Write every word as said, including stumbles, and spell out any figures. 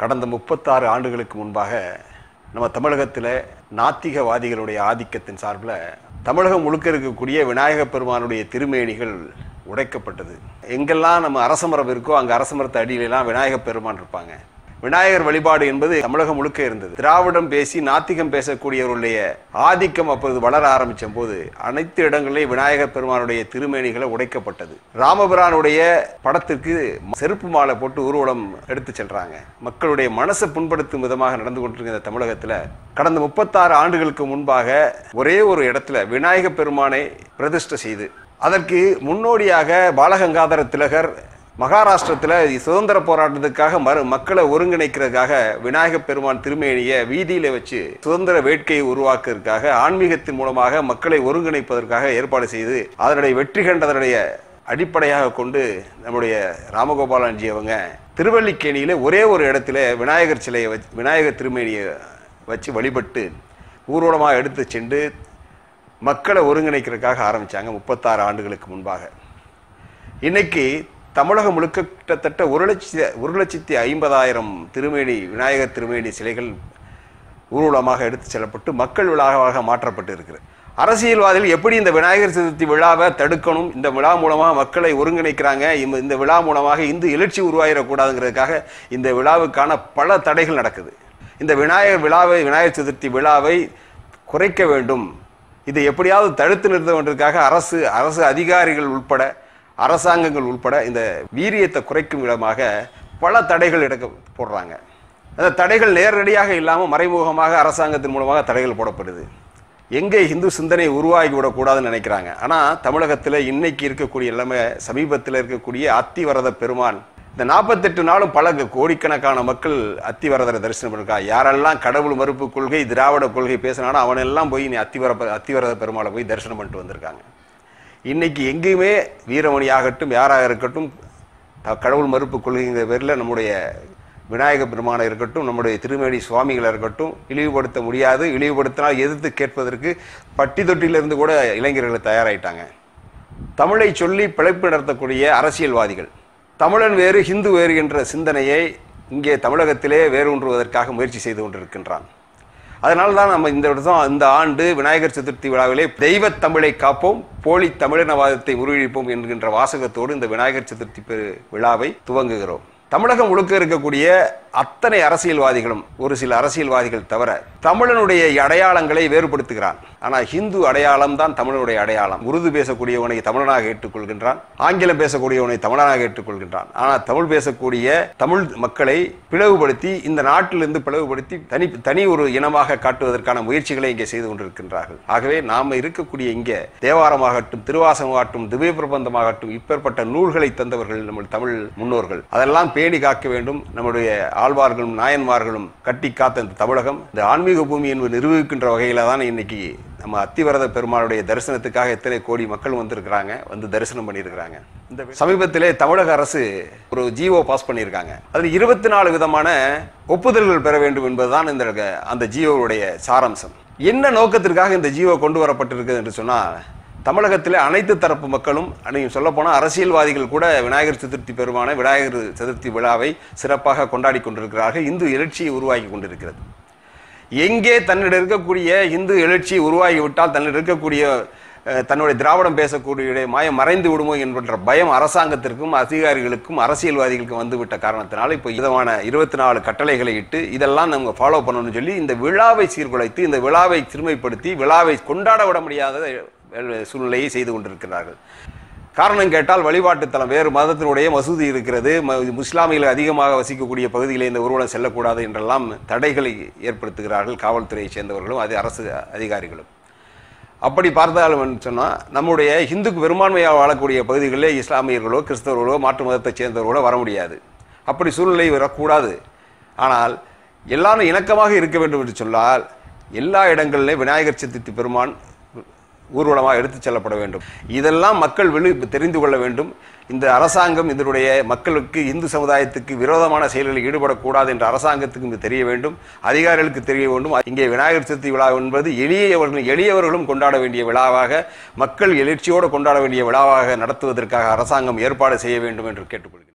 கடந்த முப்பத்தாறு ஆண்டுகளுக்கு முன்பாக நம்ம தமிழகத்தில் நாத்திகவாதிகளுடைய ஆதிக்கத்தின் சார்பில் தமிழகம் முழுக்க இருக்கக்கூடிய விநாயகப் பெருமானுடைய திருமேனிகள் உடைக்கப்பட்டது. எங்கெல்லாம் நம்ம அரசமரம் இருக்கோ அங்கே அரசமரத்து அடியிலெல்லாம் விநாயகப் பெருமான் இருப்பாங்க. விநாயகர் வழிபாடு என்பது தமிழகம் முழுக்க இருந்தது. திராவிடம் பேசி நாத்திகம் பேசக்கூடியவருடைய ஆதிக்கம் அப்போது வளர ஆரம்பித்த போது அனைத்து இடங்களிலும் விநாயகர் பெருமானுடைய திருமேனிகளை உடைக்கப்பட்டது. ராமபிரானுடைய படத்திற்கு செருப்பு மாலை போட்டு ஊர்வலம் எடுத்து செல்றாங்க. மக்களுடைய மனசை புண்படுத்தும் விதமாக நடந்து கொண்டிருக்கிற தமிழகத்தில் கடந்த முப்பத்தாறு ஆண்டுகளுக்கு முன்பாக ஒரே ஒரு இடத்துல விநாயகப் பெருமானை பிரதிஷ்டை செய்து அதற்கு முன்னோடியாக பாலகங்காதர திலகர் மகாராஷ்டிரத்தில் சுதந்திர போராட்டத்துக்காக மறு மக்களை ஒருங்கிணைக்கிறதுக்காக விநாயகப் பெருமான் திருமேனியை வீதியில வச்சு சுதந்திர வேட்கையை உருவாக்குறதுக்காக ஆன்மீகத்தின் மூலமாக மக்களை ஒருங்கிணைப்பதற்காக ஏற்பாடு செய்து அதனுடைய வெற்றி கண்டதனுடைய அடிப்படையாக கொண்டு நம்முடைய ராமகோபாலன்ஜி அவங்க திருவல்லிக்கேணியில ஒரே ஒரு இடத்துல விநாயகர் சிலையை வச்சு விநாயகர் திருமேனியை வச்சு வழிபட்டு ஊர்வலமாக எடுத்து சென்று மக்களை ஒருங்கிணைக்கிறதுக்காக ஆரம்பித்தாங்க முப்பத்தாறு ஆண்டுகளுக்கு முன்பாக. இன்னைக்கு தமிழகம் முழுக்க கிட்டத்தட்ட ஒரு லட்சத்தி ஒரு லட்சத்தி ஐம்பதாயிரம் திருமேனி விநாயகர் திருமேனி சிலைகள் ஊர்வலமாக எடுத்து செல்லப்பட்டு மக்கள் விழாவாக மாற்றப்பட்டு இருக்கிறது. அரசியல்வாதிகள் எப்படி இந்த விநாயகர் சதுர்த்தி விழாவை தடுக்கணும், இந்த விழா மூலமாக மக்களை ஒருங்கிணைக்கிறாங்க, இந்த விழா மூலமாக இந்து எழுச்சி உருவாகிடக்கூடாதுங்கிறதுக்காக இந்த விழாவுக்கான பல தடைகள் நடக்குது. இந்த விநாயகர் விழாவை விநாயகர் சதுர்த்தி விழாவை குறைக்க வேண்டும், இதை எப்படியாவது தடுத்து நிறுத்த வேண்டியதற்காக அரசு அரசு அதிகாரிகள் உட்பட அரசாங்கங்கள் உட்பட இந்த வீரியத்தை குறைக்கும் விதமாக பல தடைகள் எடுக்க போடுறாங்க. அந்த தடைகள் நேரடியாக இல்லாமல் மறைமுகமாக அரசாங்கத்தின் மூலமாக தடைகள் போடப்படுது. எங்கே இந்து சிந்தனை உருவாகி விடக்கூடாதுன்னு நினைக்கிறாங்க. ஆனால் தமிழகத்தில் இன்னைக்கு இருக்கக்கூடிய எல்லாமே சமீபத்தில் இருக்கக்கூடிய அத்திவரத பெருமான் இந்த நாற்பத்தெட்டு நாளும் பல கோடிக்கணக்கான மக்கள் அத்திவரதரை தரிசனம் பண்ணிருக்கா. யாரெல்லாம் கடவுள் மறுப்பு கொள்கை திராவிட கொள்கை பேசினானோ அவனெல்லாம் போய் நீ அத்திவர அத்திவரத பெருமாளை போய் தரிசனம் பண்ணிட்டு வந்திருக்காங்க. இன்னைக்கு எங்கேயுமே வீரமணி ஆகட்டும் யாராக இருக்கட்டும் கடவுள் மறுப்பு கொள்கைங்கிற பேரில் நம்முடைய விநாயகப் பெருமானை இருக்கட்டும் நம்முடைய திருமேனி சுவாமிகளை இருக்கட்டும் இழிவுபடுத்த முடியாது. இழிவுபடுத்தினால் எதிர்த்து கேட்பதற்கு பட்டி தொட்டிலிருந்து கூட இளைஞர்கள் தயாராயிட்டாங்க. தமிழை சொல்லி பிழைப்பு நடத்தக்கூடிய அரசியல்வாதிகள் தமிழன் வேறு ஹிந்து வேறு என்ற சிந்தனையை இங்கே தமிழகத்திலே வேரூன்றுவதற்காக முயற்சி செய்து கொண்டிருக்கின்றான். அதனால தான் நம்ம இந்த வருஷம் இந்த ஆண்டு விநாயகர் சதுர்த்தி விழாவிலே தெய்வ தமிழை காப்போம் போலி தமிழினவாதத்தை முறியடிப்போம் என்கின்ற வாசகத்தோடு இந்த விநாயகர் சதுர்த்தி விழாவை துவங்குகிறோம். தமிழகம் முழுக்க இருக்கக்கூடிய அத்தனை அரசியல்வாதிகளும் ஒரு சில அரசியல்வாதிகள் தவிர தமிழனுடைய அடையாளங்களை வேறுபடுத்துகிறான். ஆனால் ஹிந்து அடையாளம் தான் தமிழனுடைய அடையாளம். உருது பேசக்கூடியவனை தமிழனாக ஏற்றுக்கொள்கின்றான், ஆங்கிலம் பேசக்கூடியவனை தமிழனாக ஏற்றுக்கொள்கின்றான். ஆனால் தமிழ் பேசக்கூடிய தமிழ் மக்களை பிளவுபடுத்தி இந்த நாட்டிலிருந்து பிளவுபடுத்தி தனி தனி ஒரு இனமாக காட்டுவதற்கான முயற்சிகளை இங்கே செய்து கொண்டிருக்கின்றார்கள். ஆகவே நாம் இருக்கக்கூடிய இங்கே தேவாரமாகட்டும் திருவாசகமாகட்டும் திவ்ய பிரபந்தமாகட்டும் இப்பேற்பட்ட நூல்களை தந்தவர்கள் நம்ம தமிழ் முன்னோர்கள். அதெல்லாம் பேணி காக்க வேண்டும். நம்முடைய ஆழ்வார்களும் நாயன்மார்களும் கட்டி காத்த இந்த தமிழகம் இந்த ஆன்மீக பூமி என்பது நிரூபிக்கின்ற வகையில தான் இன்னைக்கு நம்ம அத்திவரத பெருமாளுடைய தரிசனத்துக்காக எத்தனை கோடி மக்கள் வந்திருக்கிறாங்க, வந்து தரிசனம் பண்ணியிருக்கிறாங்க. இந்த சமீபத்திலே தமிழக அரசு ஒரு ஜிஓ பாஸ் பண்ணியிருக்காங்க. அதில் இருபத்தி நாலு விதமான ஒப்புதல்கள் பெற வேண்டும் என்பதுதான் இந்த அந்த ஜிஓவுடைய சாராம்சம். என்ன நோக்கத்திற்காக இந்த ஜிஓ கொண்டு வரப்பட்டிருக்குது என்று சொன்னால் தமிழகத்தில் அனைத்து தரப்பு மக்களும் நீங்கள் சொல்லப்போனால் அரசியல்வாதிகள் கூட விநாயகர் சதுர்த்தி பெருமான விநாயகர் சதுர்த்தி விழாவை சிறப்பாக கொண்டாடி கொண்டிருக்கிறார்கள். இந்து எழுச்சியை உருவாக்கி கொண்டிருக்கிறது. எங்கே தன்னிடம் இருக்கக்கூடிய இந்து எழுச்சி உருவாகிவிட்டால் தன்னிடம் இருக்கக்கூடிய தன்னுடைய திராவிடம் பேசக்கூடிய மாயம் மறைந்து விடுமோ என்கின்ற பயம் அரசாங்கத்திற்கும் அதிகாரிகளுக்கும் அரசியல்வாதிகளுக்கும் வந்துவிட்ட காரணத்தினால இப்போ விதமான இருபத்தி நாலு கட்டளைகளை இட்டு இதெல்லாம் நம்ம ஃபாலோ பண்ணணும்னு சொல்லி இந்த விழாவை சீர்குலைத்து இந்த விழாவை சிறுமைப்படுத்தி விழாவை கொண்டாட விட முடியாத சூழ்நிலையை செய்து கொண்டிருக்கிறார்கள். காரணம் கேட்டால் வழிபாட்டு தலம் வேறு மதத்தினுடைய மசூதி இருக்கிறது, முஸ்லாமிகள் அதிகமாக வசிக்கக்கூடிய பகுதிகளில் இந்த ஊர்வலம் செல்லக்கூடாது என்றெல்லாம் தடைகளை ஏற்படுத்துகிறார்கள் காவல்துறையை சேர்ந்தவர்களும் அது அரசு அதிகாரிகளும். அப்படி பார்த்தாலும் சொன்னால் நம்முடைய இந்துக்கு பெரும்பான்மையாக வாழக்கூடிய பகுதிகளில் இஸ்லாமியர்களோ கிறிஸ்தவர்களோ மாற்று மதத்தை சேர்ந்தவர்களோ வர முடியாது. அப்படி சூழ்நிலை வரக்கூடாது. ஆனால் எல்லாரும் இணக்கமாக இருக்க வேண்டும் என்று சொன்னால் எல்லா இடங்களிலும் விநாயகர் சதுர்த்தி பெருமான் ஊர்வலமாக எடுத்து செல்லப்பட வேண்டும். இதெல்லாம் மக்கள் வெளி தெரிந்து கொள்ள வேண்டும். இந்த அரசாங்கம் இதனுடைய மக்களுக்கு இந்து சமுதாயத்துக்கு விரோதமான செயல்களில் ஈடுபடக்கூடாது என்ற அரசாங்கத்துக்கு தெரிய வேண்டும், அதிகாரிகளுக்கு தெரிய வேண்டும். இங்கே விநாயகர் சதுர்த்தி விழா என்பது எளியவர்களும் எளியவர்களும் கொண்டாட வேண்டிய விழாவாக மக்கள் எழுச்சியோடு கொண்டாட வேண்டிய விழாவாக நடத்துவதற்காக அரசாங்கம் ஏற்பாடு செய்ய வேண்டும் என்று கேட்டுக்கொள்கிறேன்.